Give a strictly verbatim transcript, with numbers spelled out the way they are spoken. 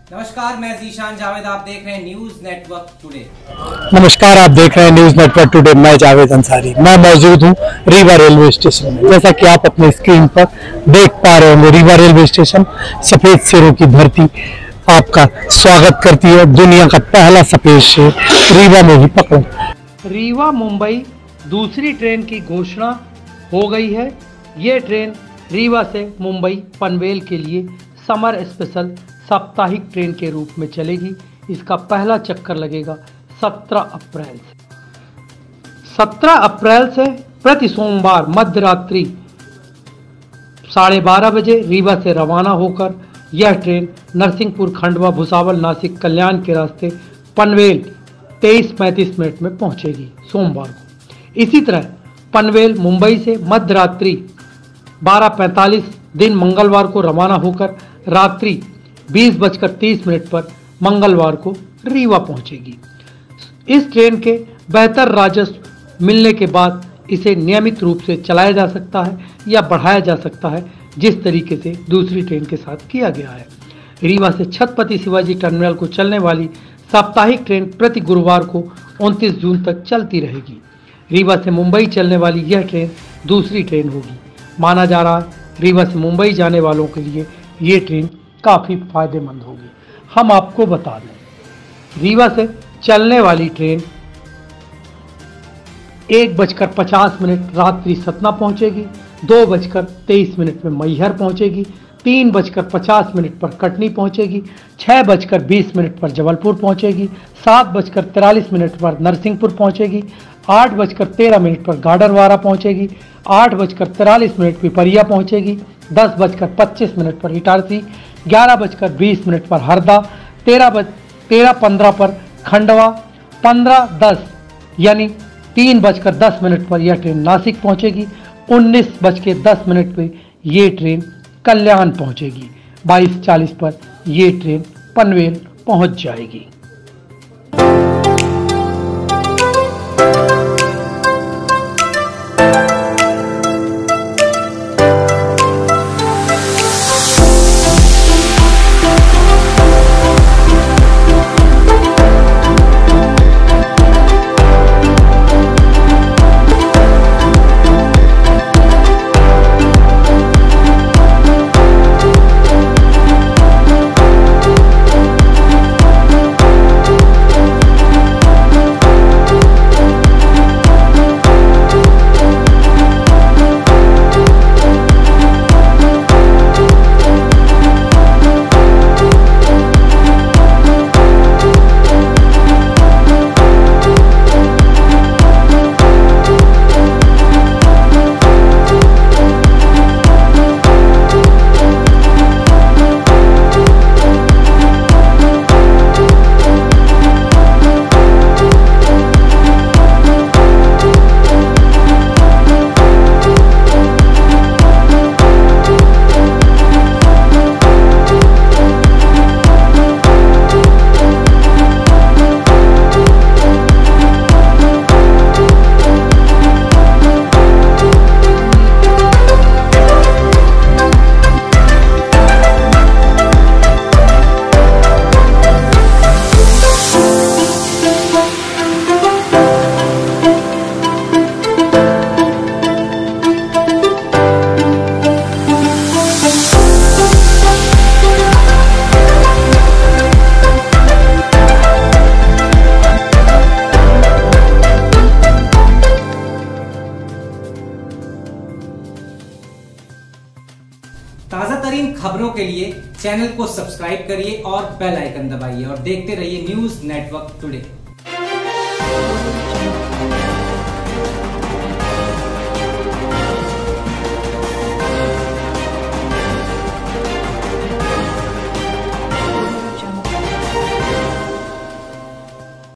नमस्कार, मैं जीशान जावेद। आप देख रहे हैं न्यूज नेटवर्क टुडे। नमस्कार, आप देख रहे हैं न्यूज नेटवर्क टुडे। मैं जावेद अंसारी। मैं मौजूद हूं रीवा रेलवे स्टेशन में। जैसा कि आप अपने स्क्रीन पर देख पा रहे होंगे, रीवा रेलवे स्टेशन सफेद शेरों की धरती आपका स्वागत करती है। दुनिया का पहला सफेद शेर रीवा में ही पकड़ा। रीवा मुंबई दूसरी ट्रेन की घोषणा हो गई है। ये ट्रेन रीवा से मुंबई पनवेल के लिए समर स्पेशल साप्ताहिक ट्रेन के रूप में चलेगी। इसका पहला चक्कर लगेगा सत्रह अप्रैल से। सत्रह अप्रैल से प्रति सोमवार मध्य रात्रि साढ़े बारह बजे रीवा से रवाना होकर यह ट्रेन नरसिंहपुर, खंडवा, भुसावल, नासिक, कल्याण के रास्ते पनवेल तेईस पैंतीस मिनट में पहुंचेगी सोमवार को। इसी तरह पनवेल मुंबई से मध्य रात्रि बारह पैंतालीस दिन मंगलवार को रवाना होकर रात्रि बीस बजकर तीस मिनट पर मंगलवार को रीवा पहुंचेगी। इस ट्रेन के बेहतर राजस्व मिलने के बाद इसे नियमित रूप से चलाया जा सकता है या बढ़ाया जा सकता है, जिस तरीके से दूसरी ट्रेन के साथ किया गया है। रीवा से छत्रपति शिवाजी टर्मिनल को चलने वाली साप्ताहिक ट्रेन प्रति गुरुवार को उनतीस जून तक चलती रहेगी। रीवा से मुंबई चलने वाली यह ट्रेन दूसरी ट्रेन होगी। माना जा रहा है रीवा से मुंबई जाने वालों के लिए ये ट्रेन काफ़ी फायदेमंद होगी। हम आपको बता दें, रीवा से चलने वाली ट्रेन एक बजकर पचास मिनट रात्रि सतना पहुंचेगी, दो बजकर तेईस मिनट में मैहर पहुंचेगी, तीन बजकर पचास मिनट पर कटनी पहुंचेगी, छः बजकर बीस मिनट पर जबलपुर पहुंचेगी, सात बजकर तिरालीस मिनट पर नरसिंहपुर पहुंचेगी, आठ बजकर तेरह मिनट पर गाडरवारा पहुंचेगी, आठ बजकर तिरालीस मिनट पिपरिया पहुंचेगी, दस बजकर पच्चीस मिनट पर इटारसी, ग्यारह बजकर बीस मिनट पर हरदा, तेरह बज तेरह पंद्रह पर खंडवा, पंद्रह दस यानी तीन बजकर दस मिनट पर यह ट्रेन नासिक पहुंचेगी, उन्नीस बज के दस मिनट पर यह ट्रेन कल्याण पहुंचेगी, बाईस चालीस पर यह ट्रेन पनवेल पहुंच जाएगी। ताज़ा तरीन खबरों के लिए चैनल को सब्सक्राइब करिए और बेल आइकन दबाइए और देखते रहिए न्यूज नेटवर्क टुडे।